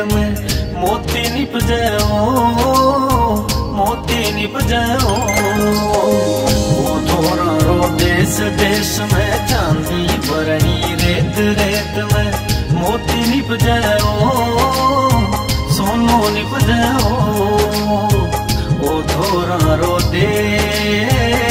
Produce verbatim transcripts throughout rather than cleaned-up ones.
में मोती निपजे ओ मोती निपजे ओ थोड़ा रो देश देश में चांदी भरनी रेत रेत में मोती निपजे ओ सोनो निपजे ओ थोड़ा रो देश।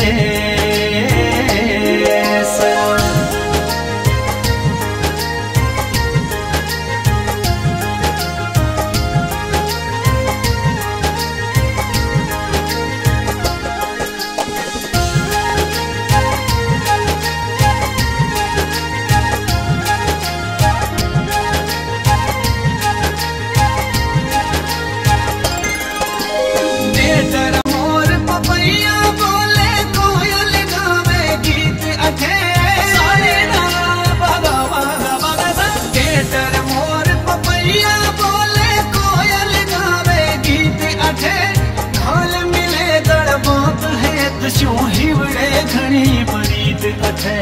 हिवड़े घनी बरीद अठे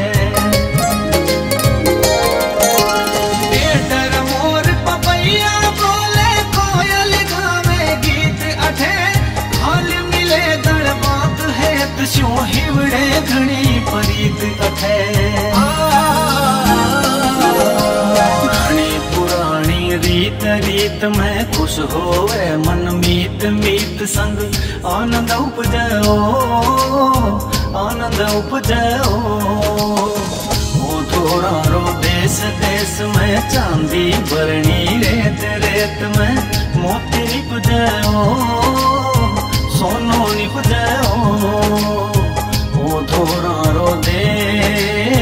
तेतर मोर पपैया बोले कोयल गावे गीत अठे हाल मिले दड़ बात है तस्यो हिवड़े घनी बरीद अठे घनी पुरानी रीत रीत में खुश होवे मन मीत मीत संग आनंद उपजे आनंद उपजे ओ थोड़ा रो देश देश में चांदी भरनी रेत रेत में मोती निपजे ओ सोनो निपजे ओ थोड़ा रो देश।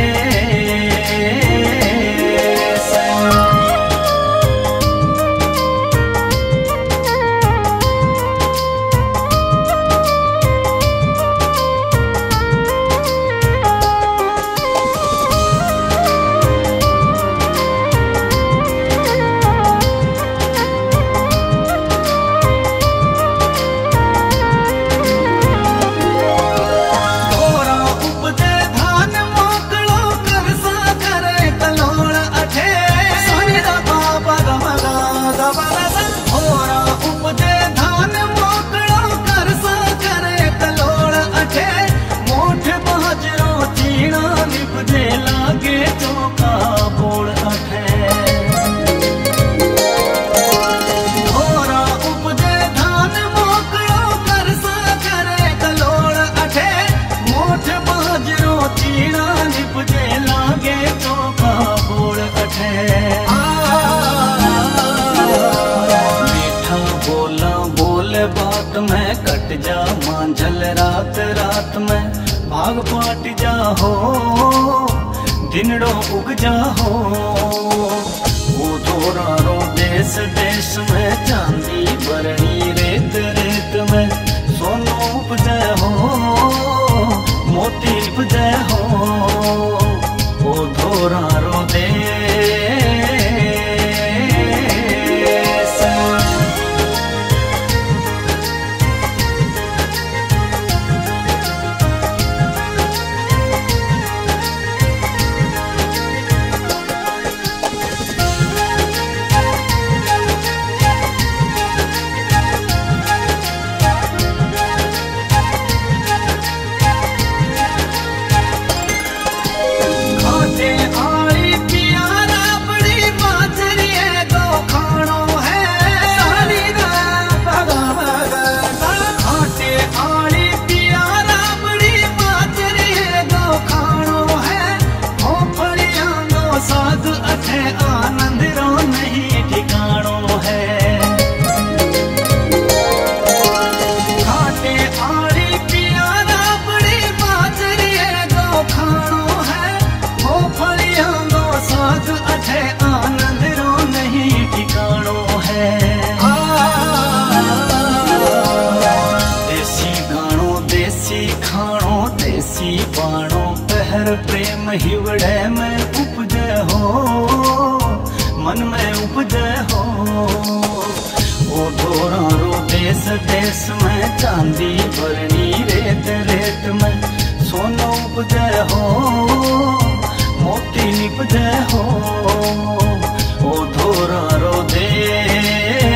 बात में कट जा मांझल रात रात में भाग पाट जा हो दिनड़ो उग जा हो वो थोड़ा रो देश देश में चांदी भरनी रेत रेत में सोनो उपजे हो मोती उपजे हो वो थोड़ा रो देश। प्रेम हिवड़े में उपजे हो मन में उपजे हो ओ थोड़ा रो देश देश में चांदी भरनी रेत रेत में सोनो उपजे हो मोती निपजे हो ओ थोड़ा रो देश।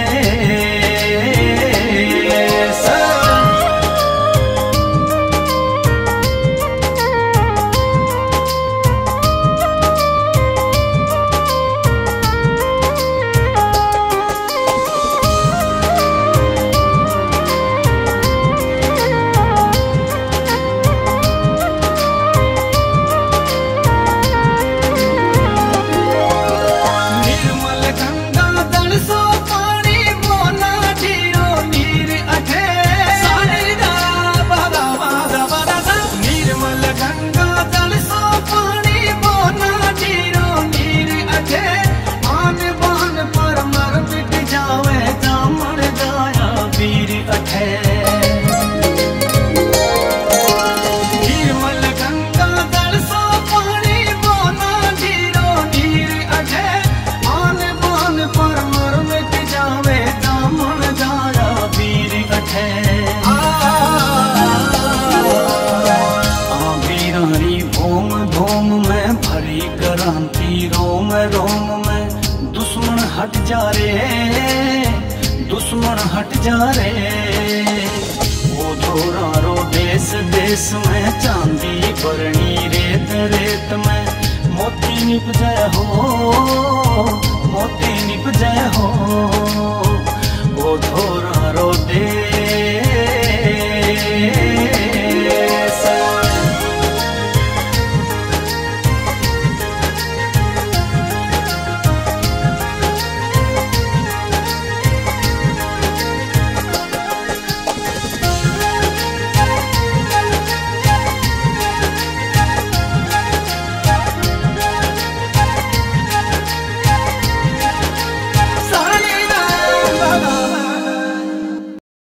हट जा रे। वो धोरा रो देश देश में चांदी बरनी रेत रेत में मोती निप जाए हो, मोती निप जाए हो। वो धोरा रो देश